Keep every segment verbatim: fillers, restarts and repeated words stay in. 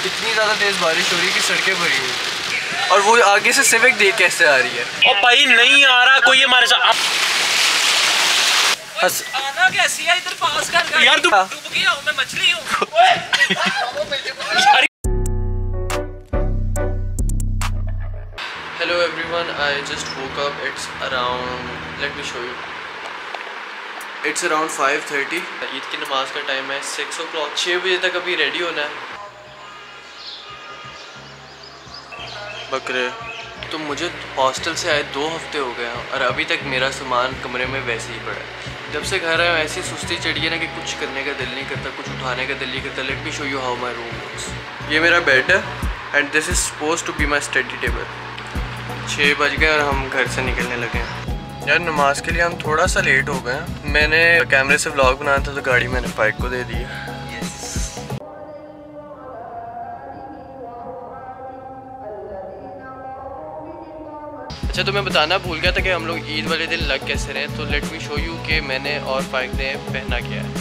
इतनी ज़्यादा तेज़ बारिश हो रही है कि सड़कें भरी हुई और वो आगे से सिविक देख कैसे आ रही है। ओ भाई नहीं आ रहा कोई हमारे साथ। आना कैसी है इधर पास कर यार तू डूब गया हूँ मैं मछली हूँ। Hello everyone, I just woke up. It's around let me show you it's around five thirty. Eid की नमाज का टाइम है सिक्स ओ क्लॉक। छः बजे तक अभी रेडी होना है। बकरे तो मुझे हॉस्टल से आए दो हफ्ते हो गए हैं और अभी तक मेरा सामान कमरे में वैसे ही पड़ा है। जब से घर आया ऐसी सुस्ती चढ़ी है ना कि कुछ करने का दिल नहीं करता, कुछ उठाने का दिल नहीं करता। Let me show you how my room looks. ये मेरा बेड है and this is suppose to be my study table. छः बज गए और हम घर से निकलने लगे हैं। यार नमाज के लिए हम थोड़ा सा लेट हो गए हैं। मैंने कैमरे से व्लॉग बनाया था तो गाड़ी मैंने फाइक को दे दी है। अच्छा तो मैं बताना भूल गया था कि हम लोग ईद वाले दिन लग कैसे रहे। तो लेट मी शो यू कि मैंने और फाइक ने पहना क्या है।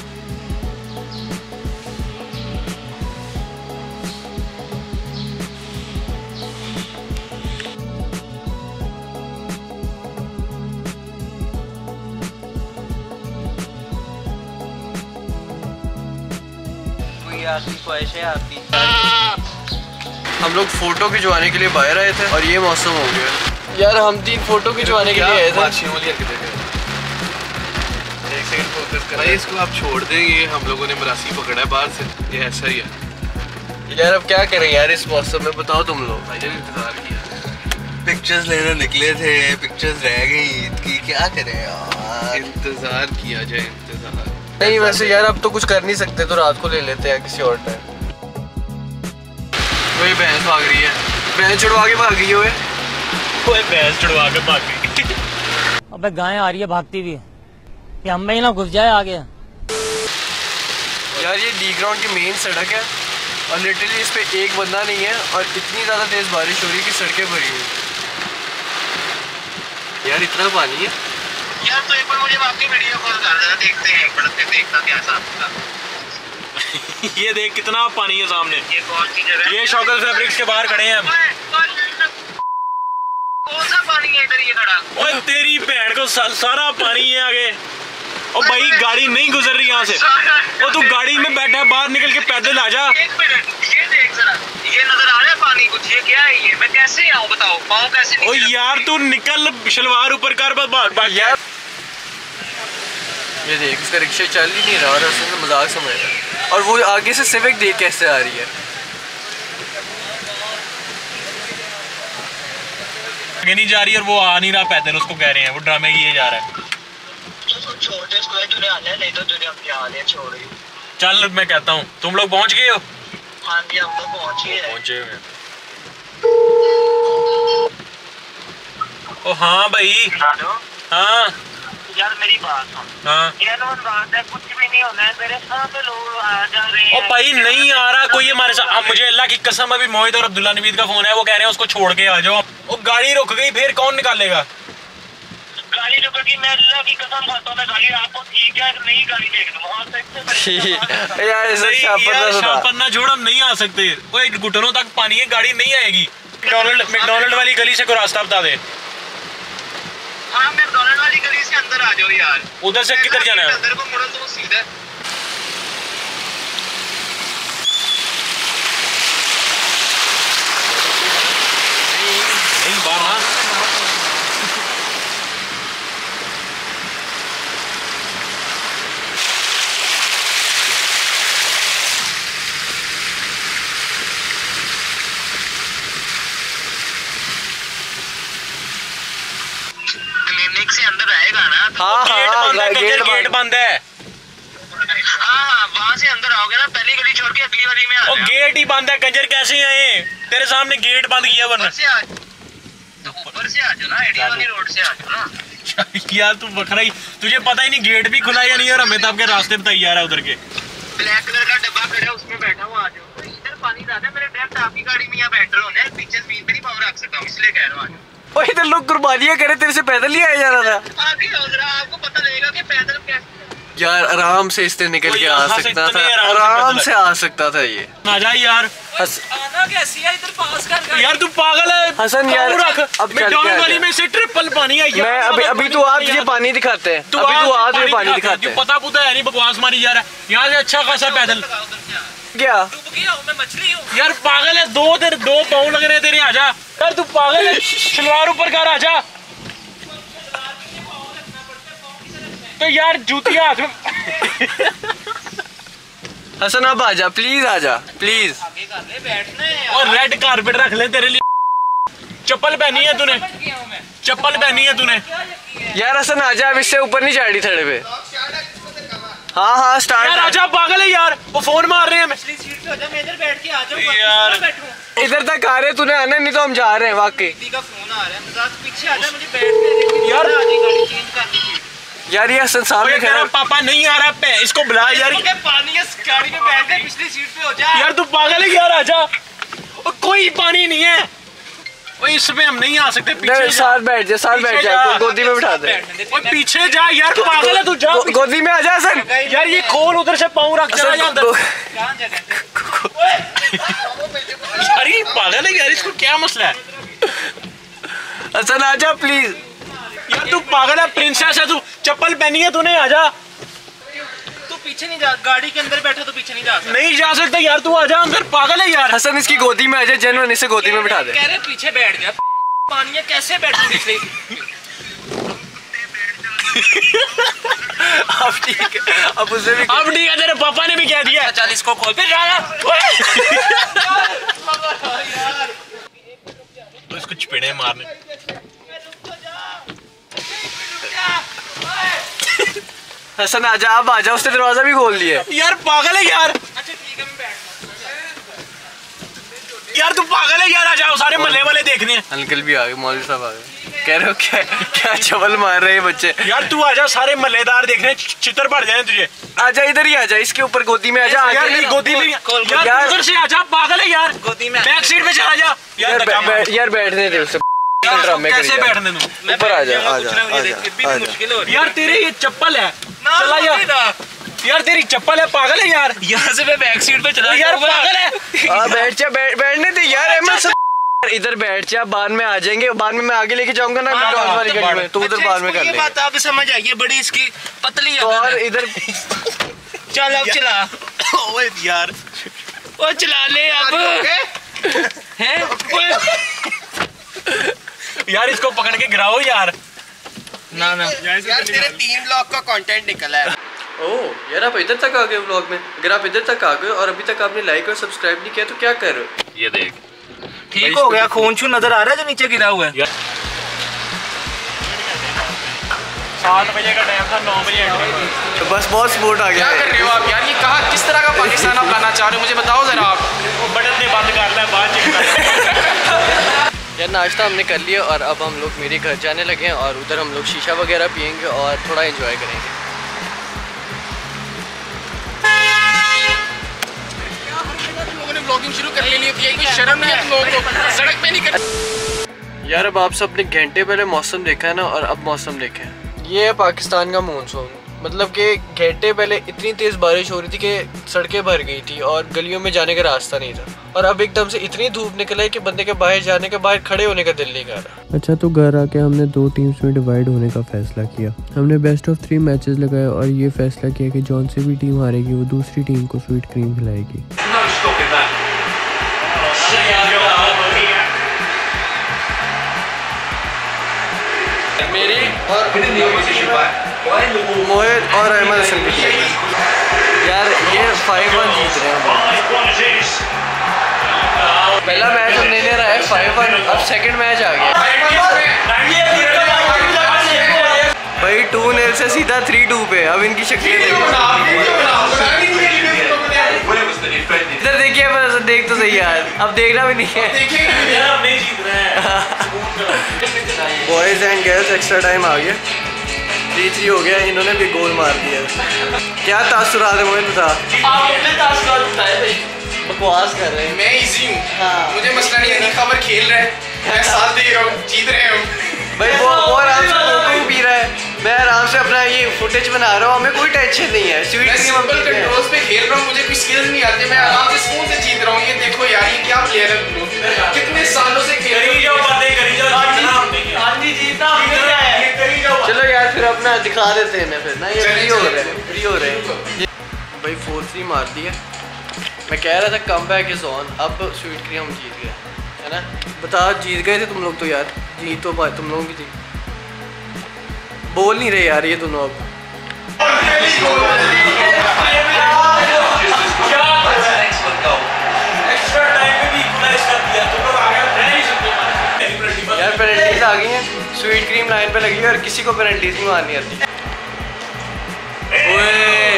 कोई आपकी ख्वाहिश है आपकी? हम लोग फोटो खिंचवाने के लिए बाहर आए थे और ये मौसम हो गया। यार हम तीन फोटो खिंचवाने के लिए आए थे। एक सेकंड फोकस कर भाई, इसको आप छोड़ देंगे। हम लोगों ने मरासी पकड़ा है बाहर से, ये ऐसा ही है। यार अब क्या करें यार इस मौसम में, बताओ तुम लोग। भाई इंतजार किया, पिक्चर्स लेने निकले थे, पिक्चर्स रह गई ईद की, क्या करें यार। इंतजार किया जाए, इंतजार नहीं वैसे यार अब तो कुछ कर नहीं सकते तो रात को ले लेते हैं किसी और टाइम। वही भैंस भाग रही है, भैंस छुड़वा के भाग गई है। ओए भैंस छुड़वा के भाग गई। अबे गाय आ रही है भागती हुई, ये हम में ही ना घुस जाए आगे। यार ये डी ग्राउंड की मेन सड़क है और लिटरली इस पे एक बंदा नहीं है और इतनी ज़्यादा तेज़ बारिश हो रही है कि सड़कें भरी हुई। यार इतना पानी है यार। तो एक बार मुझे आपकी वीडियो कॉल कर देना, देखते हैं एक मिनट में देखता कैसा आपका। ये देख कितना पानी है सामने। ये कौन सी जगह है? ये शौकत फैब्रिक्स के बाहर खड़े हैं हम। कौन सा पानी है इधर ये खड़ा? ओए तेरी भैन को सा, सारा पानी है आगे। ओ भाई गाड़ी नहीं गुजर रही यहाँ से। ओ तू गाड़ी में बैठा है, बाहर निकल के पैदल आ जा। एक मिनट ये देख जरा, ये नजर आ रहा है पानी कुछ? ये क्या है ये? मैं कैसे आऊँ बताओ, पाँव कैसे? ओ यार तू निकल, शलवार ऊपर कर बस। यार ये देख इसका रिक्शा चल ही नहीं रहा और उसने मजाक समझ रहा है और वो आगे से सिविक देख कैसे आ रही है। आगे नहीं जा रही और वो आ नहीं रहा पैदल, उसको कह रहे हैं वो ड्रामे किए जा रहा है। छोटे स्क्वायर तूने आना है, नहीं तो तूने अपने आने छोड़। चल मैं कहता हूँ तुम लोग पहुँच गए हो? हाँ जी हम तो पहुँच गए पहुँचे हुए। ओ हाँ भाई। हाँ यार मेरी बात सुन। हाँ यार बात है, कुछ भी नहीं होना है, मेरे सामने लोग आ जा रहे हैं। ओ भाई नहीं आ रहा कोई हमारे साथ। अब मुझे अल्लाह की कसम अभी मोहित और अब्दुल्ला नवीद का फोन है, वो कह रहे हैं उसको छोड़ के आ जाओ। वो गाड़ी रुक गई, फिर कौन निकालेगा? गाड़ी रुकेगी, मैं अल्लाह की कसम खाता हूँ मैं गाड़ी आपको ठीक है नई गाड़ी देख दूँ। यार ऐसे शापन्ना छोड़, हम नहीं आ सकते। वो एक घुटनों तक पानी है, गाड़ी नहीं आएगी। मैकडोनल्ड मैकडोनल्ड वाली गली से कोई रास्ता बता दे। हाँ मैकडोनल्ड वाली गली से अंदर आ जाओ यार। उधर से किधर जाना है? अंदर को मुड़ो तो सीधा। नहीं बाहर ना। क्लिनिक से अंदर आएगा ना? हाँ गेट हाँ बंद है, गेट गेट बंद है। हाँ हाँ वहाँ से अंदर आओगे ना, पहली गली छोड़ के अगली वाली में आ ओ गेट ही बंद है, कंजर कैसे आए? तेरे सामने गेट बंद किया वरना। तो ऊपर से आ जाओ ना, एडिया वाली रोड से आ जाओ ना। यार तू बखरा ही, तुझे पता ही नहीं गेट भी खुला या नहीं और हमें तो आपके रास्ते बताई जा रहा है उधर के। ब्लैक कलर का डब्बा खड़ा है उसमें बैठा हुआ, आ जाओ। इधर पानी ज्यादा है, मेरे डायरेक्ट आपकी गाड़ी में यहाँ बैठ रहे हो, पीछे जमीन पे नहीं पावर रख सकता हूँ, इसलिए कह रहा हूँ। और इधर लोग कुर्बानियां करे, तेरे से पैदल ही आया जा रहा था। आगे आओ जरा, आपको पता लगेगा कि पैदल कैसे। यार आराम से इससे निकल के आ सकता था, आराम से आराम से आ सकता था ये। आ जा यार। आना कैसी है इधर पास कर यार तू पागल है हसन यार, रख अब मैं चल के डाउन आ वाली जा। में से ट्रिपल पानी है मैं अभी अभी तू आ, तुझे पानी दिखाते हैं। अभी तू आ, तुझे पानी दिखाते हैं। पता पुता है नहीं, बकवास मारी यार। यहाँ से अच्छा खासा पैदल क्या मैं मछली हूँ। यार पागल है, दो तेरे दो पाँव लग रहे हैं तेरे, आजा यार तू पागल है, सलवार ऊपर कर आजा। तो यार जूती हाथ में हसन अब आजा, प्लीज आजा प्लीज। और रेड कारपेट रख ले तेरे लिए। चप्पल पहनी है तूने, चप्पल पहनी है तूने। यार हसन आजा, अब इससे ऊपर नहीं चढ़ी थड़े पे। हाँ हाँ यार स्टार्ट। आजा, पागल है यार, वो फोन मार रहे हैं हमें। सीट पे हो जा, मैं इधर बैठ के आ जाऊँ। यार बैठूँ। इधर तक आ रहे, तूने आना नहीं तो हम जा रहे हैं वाकई। दीदी का फोन आ रहा है, मजाक पीछे आ जा, मुझे बैठने दे। यार आधी गाड़ी चेंज करनी थी। यार ये हसन साहब ओए, ने तेरा खैर पापा नहीं आ रहा पे, इसको बुला यार। ओके, पानी है गाड़ी में बैठ के पिछली सीट पे हो जा। यार तू पागल है यार, आजा। ओ, कोई पानी नहीं है। ओए इसमें हम नहीं आ सकते, पीछे नहीं, जा। साथ बैठ जा, साथ पीछे बैठ जा, जा। गोदी में बिठा दे। ओए पीछे जा यार, पागल है तू, जा गो- गोदी में आजा हसन। यार ये खोल, उधर से पाँव रख, चला जा हसन, अंदर। गो- कहाँ जगह है? यार ये पागल है यार, इसको क्या मसला है? हसन आजा प्लीज। यार तू पागल है, प्रिंसेस है तू, चप्पल पहनी है तूने, आजा। तू पीछे नहीं जा, गाड़ी के अंदर बैठा तो पीछे नहीं जा सकता। नहीं जा सकता यार, तू आजा अंदर, पागल है यार। हसन इसकी गोदी में आजा, जनवन इसे गोदी में बिठा दे। कह रहे पीछे बैठ जा। पानी है, कैसे बैठूं पिछले? अब ठीक है, अब उसे भी अब ठीक है, तेरे पापा ने भी कह दिया। चल इसको खोल फिर जाना। तो इसको चपेड़े मारने। हसन आजा, अब आजा, उसने दरवाजा भी खोल दिया। यार पागल है यार, अच्छा ठीक है, मैं बैठ। यार तू पागल है यार, आ जाओ, सारे मल्ले वाले देखने हैं। अंकल भी आ गए, मौलवी साहब आ गए। कह रहे हो क्या क्या चवल मार रहे हैं बच्चे। यार तू आजा, सारे मल्लेदार देखने, चित्र पड़ जाए तुझे। आजा इधर ही आजा, इसके ऊपर गोदी में आजा। यार आगे ये गोदी में खोल, यार यार। उधर से आजा, पागल है यार, गोदी में बैक सीट पे चला जा। यार यार बै- बै- यार बैठने दे उसे। ड्रामे करी कैसे जा। बैठने दूं? ऊपर आजा, आजा, मुझे आजा, फिर भी आजा। मुश्किल हो रही है। यार तेरे ये चप्पल है, ना, चला जा। ना। यार तेरी चप्पल है, पागल है यार। यहाँ से मैं बैक सीट पे चला यार जाऊंगा। पागल है। आ, बैठ जा, बैठ बैठने दे यार। अहमद सब इधर बैठ जा, बाद में आ जाएंगे, बाद में मैं आगे लेके जाऊंगा ना हाँ, डॉन वाली तो गाड़ी में, तो उधर अच्छा, बाद में इसको कर ये लेंगे। बात आप समझ आइए, बड़ी इसकी पतली तो है। और इधर चल अब चला। ओए यार, ओ चला ले अब। हैं? यार इसको पकड़ के गिराओ यार। ना ना। यार तेरे तीन ब्लॉक का कंटेंट निकला है। ओह यार, आप इधर तक आ गए व्लॉग में। अगर आप इधर तक आ गए और अभी तक आपने लाइक और सब्सक्राइब नहीं किया तो क्या कर रहे हो। ये देख, ठीक हो गया, खून छू नजर आ रहा है जो नीचे गिरा हुआ है। सात बजे का टाइम था, नौ बजे एंट्री। तो बस बहुत सपोर्ट आ गया। क्या कर रहे हो आप यार? ये कहाँ किस तरह का पाकिस्तान आप लाना चाह रहे हो, मुझे बताओ जरा आप। वो बटन दे बंद कर ले, बाद चेक कर। यार नाश्ता हमने कर लिया और अब हम लोग मेरे घर जाने लगे हैं और उधर हम लोग शीशा वगैरह पियेंगे और थोड़ा एंजॉय करेंगे। लोगों ने ब्लॉगिंग शुरू कर लेनी होती है, कोई शर्म नहीं है तुम लोगों को, सड़क पे नहीं कर। यार अब आप सबने घंटे पहले मौसम देखा है ना, और अब मौसम देखें। ये है पाकिस्तान का मानसून। मतलब कि घंटे पहले इतनी तेज़ बारिश हो रही थी कि सड़कें भर गई थी और गलियों में जाने का रास्ता नहीं था, और अब एकदम से इतनी धूप निकल है कि बंदे के बाहर जाने के, बाहर खड़े होने का दिल नहीं कर रहा। अच्छा, तो घर आके हमने दो टीम्स में डिवाइड होने का फैसला किया। हमने बेस्ट ऑफ थ्री मैचेस लगाए और ये फैसला किया कि जौन से भी टीम हारेगी वो दूसरी टीम को स्वीट क्रीम खिलाएगी। मेरी और मोहित और अहमद हसन की टीम। यार ये फाइव वन जीत रहे हैं। पहला मैच हमने ले रहा है फाइव वन, अब सेकंड मैच आ गया भाई। टू नील से सीधा थ्री टू पे। अब इनकी शक्लें देखो, इधर देखिए, बस देख तो सही यार, अब देखना भी नहीं है। Boys and girls extra time आ गया, थ्री थ्री हो गया, इन्होंने भी गोल मार दिया। क्या तासुरात है मोहित, बता। बकवास कर रहे हैं। मैं इजी हूँ, मुझे मसला नहीं है, खबर खेल रहे हैं, मैं साथ दे रहा हूँ, जीत रहे हो भाई। वो वो आराम से कोको पी रहा है। मैं आराम से अपना ये फुटेज बना रहा हूँ, हमें कोई टेंशन नहीं है। स्वीट मैं क्रीम हम सिंपल जीत गए। कंट्रोल्स पे खेल रहा हूँ, मुझे कोई स्किल्स नहीं आती, मैं आराम से स्कूल से जीत रहा हूँ। ये देखो यार, ये क्या प्लेयर है, कितने सालों से खेल रही जाओ बातें करी जाओ। हाँ जी जीतना है। चलो यार फिर अपना दिखा देते हैं ना फिर ना, ये फ्री हो रहे हैं, फ्री हो रहे हैं भाई। फोर थ्री मार दिया। मैं कह रहा था कम बैक इज ऑन। अब स्वीट क्रीम हम जीत गए है ना। बता जीत गए थे तुम लोग तो यार, जीत तो बात तुम लोगों की थी। बोल नहीं रहे यार ये दोनों अब। यार पेनल्टीज आ गई हैं, स्वीट क्रीम लाइन पे लगी है और किसी को पेनल्टीज नहीं मारनी आती। ओए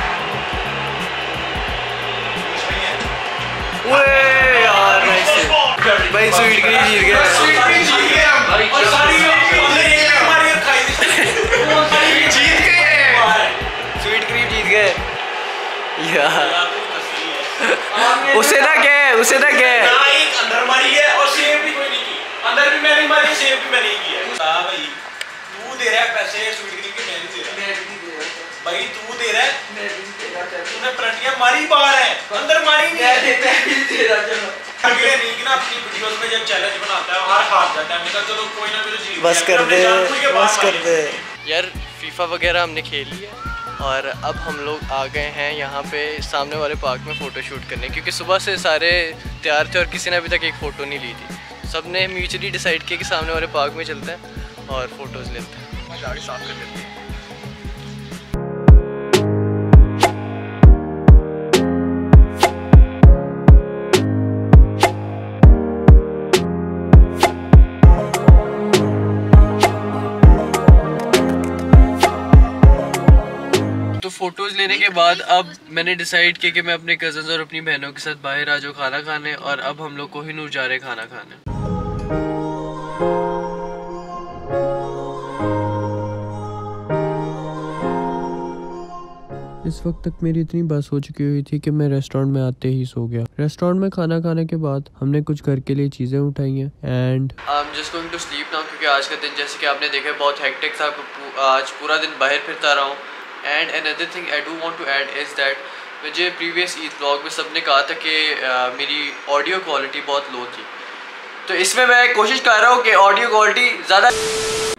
ओए यार नाइस भाई, स्वीट क्रीम जीत गया। स्वीट क्रीम जीत गए हम और सारी हमारी खाई जीत गए, स्वीट क्रीम जीत गए यार। उसे ना गए, उसे ना गए। अंदर मारी है और सेव भी कोई नहीं की, अंदर भी मैं नहीं मारी, सेव भी मैं नहीं किया। हां भाई तू दे रहा है पैसे स्वीट क्रीम के, मैं नहीं दे रहा। मैं भी दे रहा भाई, तू दे रहा है, मैं भी दे रहा। तूने पलटियां मारी बाहर है, अंदर मारी नहीं है। मैं भी दे रहा। चलो अगले वीक ना अपनी वीडियोस में जब चैलेंज बनाता है हर हार जाता है, मैं चलो कोई ना कोई तो जीत। बस कर दे, बस कर दे यार। फीफा वगैरह हमने खेल लिया और अब हम लोग आ गए हैं यहाँ पे सामने वाले पार्क में फ़ोटो शूट करने, क्योंकि सुबह से सारे तैयार थे और किसी ने अभी तक एक फ़ोटो नहीं ली थी। सब ने म्यूचुअली डिसाइड किया कि सामने वाले पार्क में चलते हैं और फ़ोटोज़ लेते हैं। जाके साफ कर लेते हैं। तो फ़ोटोज़ लेने के बाद अब मैंने डिसाइड किया कि मैं अपने कज़न्स और अपनी बहनों के साथ बाहर आ जाऊँ खाना खाने, और अब हम लोग कोहिनूर जा रहे खाना खाने। इस वक्त तक मेरी इतनी बस हो चुकी हुई थी कि मैं रेस्टोरेंट में आते ही सो गया। रेस्टोरेंट में खाना खाने के बाद हमने कुछ घर के लिए चीज़ें उठाई हैं and I am just going to sleep now, क्योंकि आज का दिन जैसे कि आपने देखा बहुत हेक्टिक था। आज पूरा दिन बाहर फिरता रहा हूँ। And another thing I do want to add is that मुझे प्रीवियस ईद व्लॉग में सबने कहा था कि uh, मेरी ऑडियो क्वालिटी बहुत लो थी, तो इसमें मैं कोशिश कर रहा हूँ कि ऑडियो क्वालिटी ज़्यादा